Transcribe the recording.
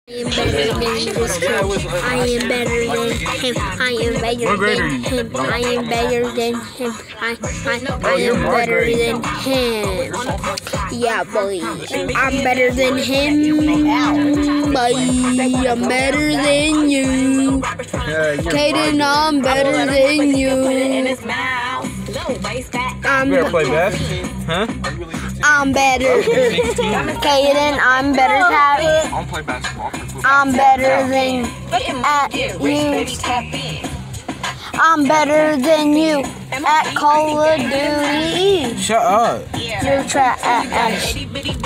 I am better than this kid. I am better than him. I am better than him. I am better than him. I am better than him. Yeah, boy. I'm better than him. Boy, I'm better than you. Kaden, I'm better than you. You better play best, huh? I'm better. Kaden, I'm better at it. I'll play basketball. I'm better than at you. I'm better than you at Call of Duty. Shut up. You're trash.